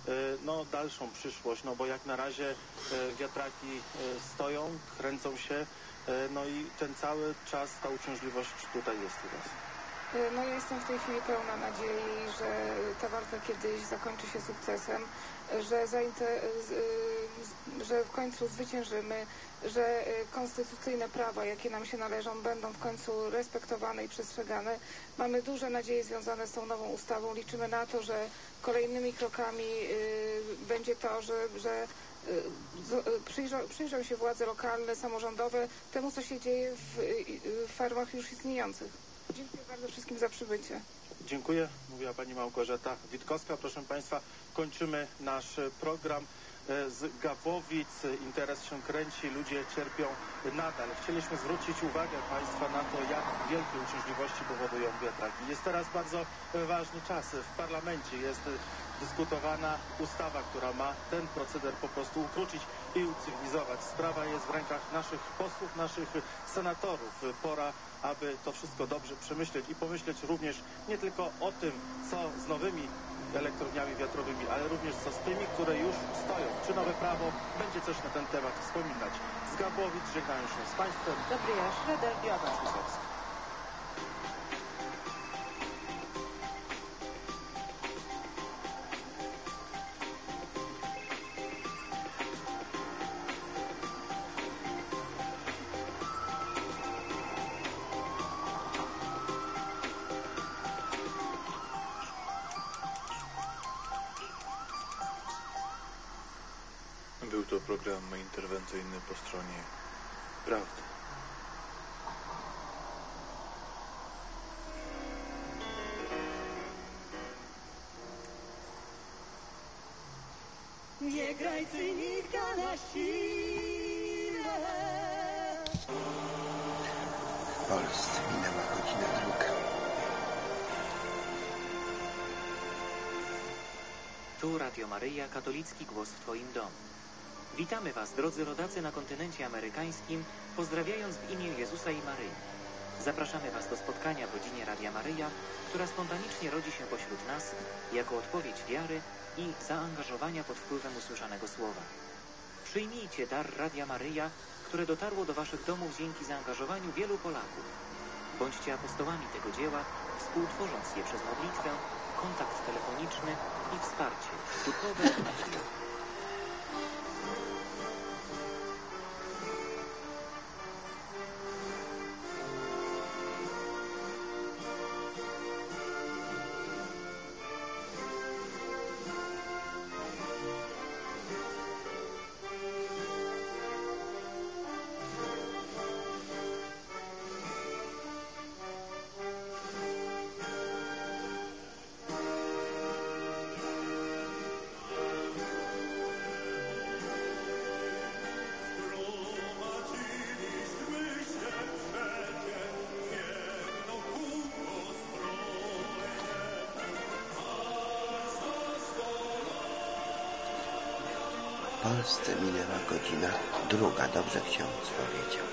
no, dalszą przyszłość, no bo jak na razie wiatraki stoją, kręcą się, no i ten cały czas ta uciążliwość tutaj jest u nas. No ja jestem w tej chwili pełna nadziei, że ta walka kiedyś zakończy się sukcesem, że w końcu zwyciężymy, że konstytucyjne prawa, jakie nam się należą, będą w końcu respektowane i przestrzegane. Mamy duże nadzieje związane z tą nową ustawą. Liczymy na to, że kolejnymi krokami będzie to, że przyjrzą się władze lokalne, samorządowe temu, co się dzieje w farmach już istniejących. Dziękuję bardzo wszystkim za przybycie. Dziękuję, mówiła pani Małgorzata Witkowska. Proszę państwa, kończymy nasz program z Gawłowic. Interes się kręci, ludzie cierpią nadal. Chcieliśmy zwrócić uwagę państwa na to, jak wielkie uciążliwości powodują wiatraki. Jest teraz bardzo ważny czas. W parlamencie jest dyskutowana ustawa, która ma ten proceder po prostu ukrócić i ucywilizować. Sprawa jest w rękach naszych posłów, naszych senatorów. Pora, aby to wszystko dobrze przemyśleć i pomyśleć również nie tylko o tym, co z nowymi elektrowniami wiatrowymi, ale również co z tymi, które już stoją. Czy nowe prawo będzie coś na ten temat wspominać? Z Gawłowic żegnają się z państwem Gabriela Schroeder i Adam Szusowski. Był to program interwencyjny po stronie prawdy. Nie graj cynika na siłę. W Polsce minęła godzina druga. Tu Radio Maryja, katolicki głos w Twoim domu. Witamy Was, drodzy rodacy na kontynencie amerykańskim, pozdrawiając w imię Jezusa i Maryi. Zapraszamy Was do spotkania w rodzinie Radia Maryja, która spontanicznie rodzi się pośród nas jako odpowiedź wiary i zaangażowania pod wpływem usłyszanego słowa. Przyjmijcie dar Radia Maryja, które dotarło do Waszych domów dzięki zaangażowaniu wielu Polaków. Bądźcie apostołami tego dzieła, współtworząc je przez modlitwę, kontakt telefoniczny i wsparcie duchowe i materialne. W Polsce minęła godzina druga, dobrze ksiądz powiedział.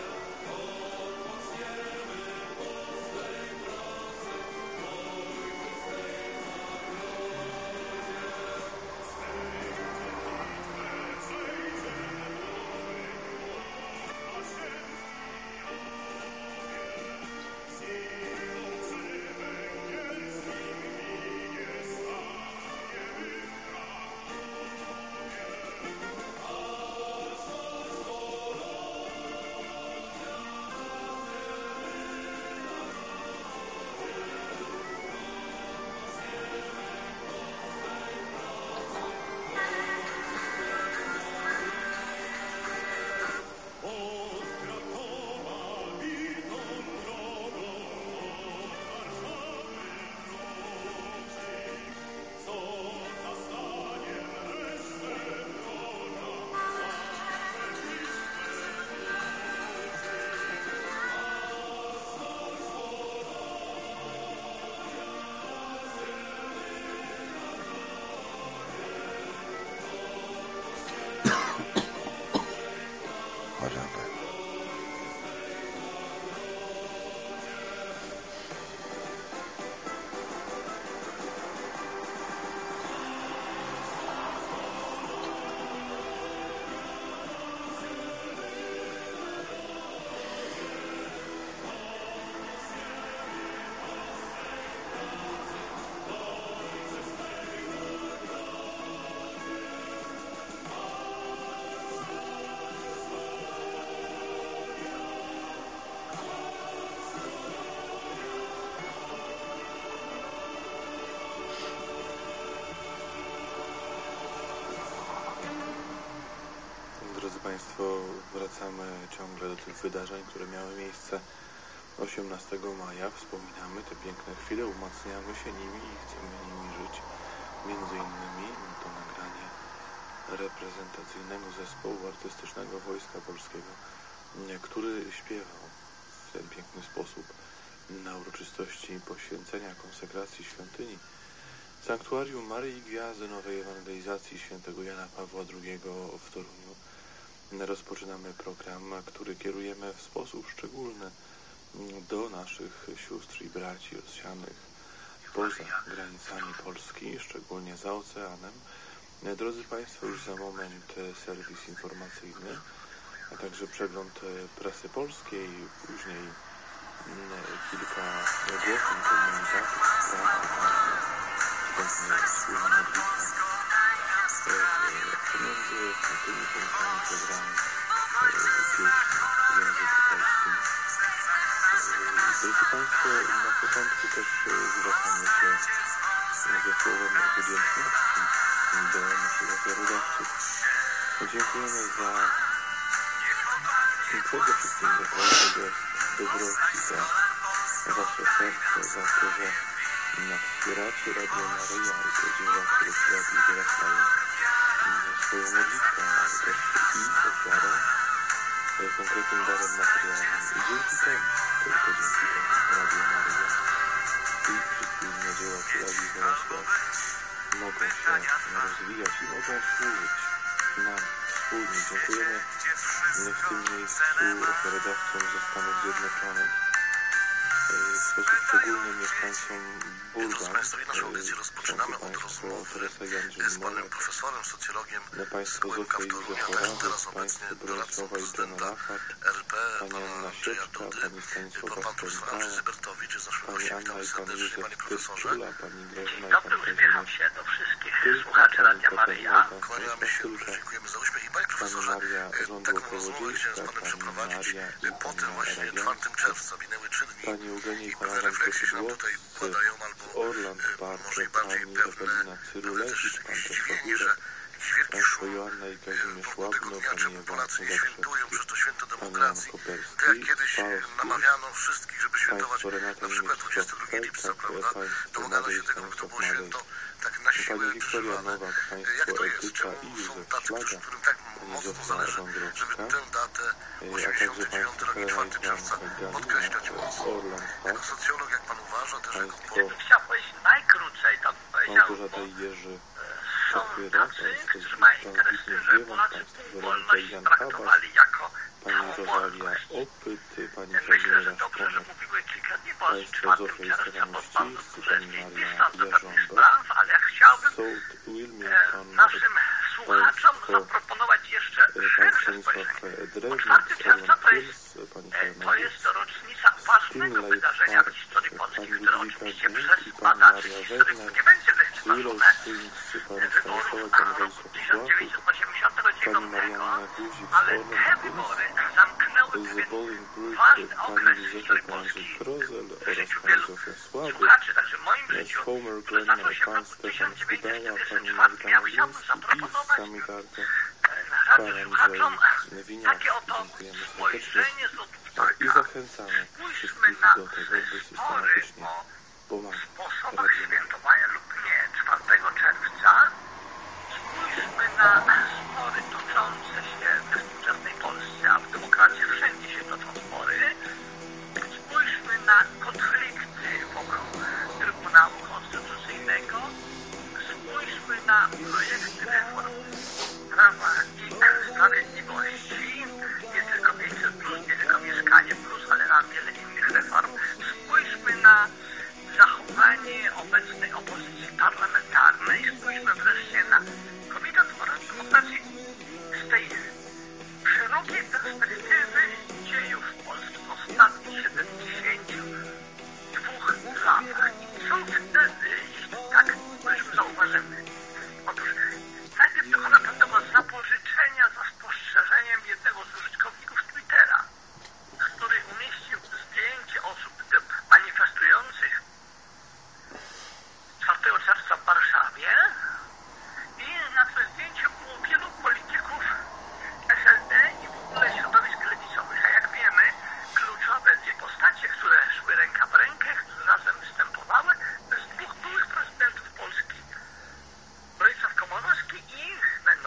Państwo, wracamy ciągle do tych wydarzeń, które miały miejsce 18 maja. Wspominamy te piękne chwile, umacniamy się nimi i chcemy nimi żyć. Między innymi to nagranie reprezentacyjnego zespołu artystycznego Wojska Polskiego, który śpiewał w ten piękny sposób na uroczystości poświęcenia konsekracji świątyni Sanktuarium Maryi Gwiazdy Nowej Ewangelizacji świętego Jana Pawła II w Toruniu. Rozpoczynamy program, który kierujemy w sposób szczególny do naszych sióstr i braci rozsianych poza granicami Polski, szczególnie za oceanem. Drodzy Państwo, już za moment serwis informacyjny, a także przegląd prasy polskiej, później kilka ogłoszeń, komunikatów, spraw, wspólna modlitwa pomiędzy tymi punktami programu pieśń w języku polskim. Drodzy Państwo, na początku też zwracamy się ze słowem wdzięczności do naszych ofiarodawców. Dziękujemy za przede wszystkim za każdy gest dobroci, za Wasze serce, za to, że nas wspieracie, Radio Maryja i rodzina, które w radiu wyrastają swoją modlitwę, ale też i ofiarą, konkretnym darem materialnym. I dzięki temu, tylko dzięki temu Radio Maryja i wszystkie inne dzieła przy Radiu Wyrosłach mogą się rozwijać i mogą służyć nam wspólnie. Dziękujemy w tym miejscu ofiarodawcom ze Stanów Zjednoczonych, w sposób szczególny mieszkańcom Bulgar. Drodzy Państwo, inną audycję rozpoczynamy od rozmowy z panem profesorem, socjologiem z UMK w Toruniu, a też teraz obecnie doradcą prezydenta RP, pana Andrzeja Dudy. Pan profesor Andrzej Zybertowicz jest naszym gościem. Witamy serdecznie, panie profesorze. Dzień dobry, uśmiecham się do wszystkich słuchaczy Radia Maryja. Kłaniamy się, dziękujemy za uśmiech. I panie profesorze, taką rozmowę chciałem z panem przeprowadzić po tym właśnie 4 czerwca. Minęły 3 dni. Pewne refleksje się nam tutaj układają, albo może i bardziej pewne też zdziwienie, że jakiś wielki szum wokół tego dnia, czemu Polacy nie świętują, przecież to święto demokracji. Tak jak kiedyś namawiano wszystkich, żeby świętować na przykład 22 lipca, prawda? Domagano się tego, żeby to było święto tak na siłę przeżywane. Jak to jest? Czemu są tacy, którym tak mocno zależy, żeby tę datę 89 rok i 4 czerwca podkreślać mocno? Jako socjolog, jak pan uważa, też jako Gdybym chciał powiedzieć najkrócej, to powiedziałbym, są tacy, którzy mają interes w tym, że Polacy wolność traktowali jako polskość. Myślę, że dobrze, że mówiły kilka dni po 4 czerwca pod bardzo królewskiej. Nie sądzę pewnych spraw, ale chciałbym naszym słuchaczom zaproponować jeszcze szersze spojrzenie. Bo 4 czerwca to jest rocznica ważnego wydarzenia w historii Polski, które oczywiście przez badaczy historyków nie będzie lekceważone. Wyborów na roku 1989, ale te wybory zamknęły pewien ważny okres w historii Polski, w życiu wielu słuchaczy, także w moim życiu, które zaczął się w roku 1944. Ja chciałbym zaproponować radiosłuchaczom takie oto spojrzenie z lotówka. Spójrzmy na spory o sposobach świętowania lub nie 4 czerwca. Spójrzmy na spory toczące się we współczesnej Polsce, a w demokracji wszędzie się toczą spory. Spójrzmy na konflikty wokół Trybunału Konstytucyjnego. Spójrzmy na projekty reform prawa i sprawiedliwości. Nie tylko 500+, nie tylko Mieszkanie+, ale na wiele innych reform. Spójrzmy na zachowanie obecnej opozycji parlamentarnej. Spójrzmy wreszcie na Komitet Demokracji z tej szerokiej perspektywy dziejów Polski w ostatnich 72 latach. I co wtedy, jeśli tak spójrzmy, zauważymy? Otóż najpierw dokona pewnego zapożyczenia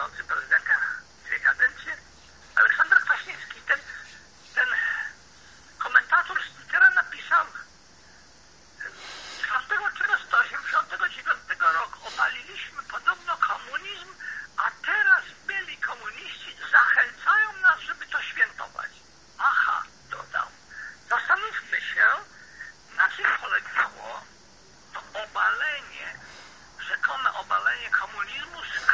będący prezydentem 2 kadencje, Aleksander Kwaśniewski, ten komentator z Twittera napisał 4 czerwca 1989 roku obaliliśmy podobno komunizm, a teraz byli komuniści zachęcają nas, żeby to świętować. Aha, dodał. Zastanówmy się, na czym polegało to obalenie, rzekome obalenie komunizmu z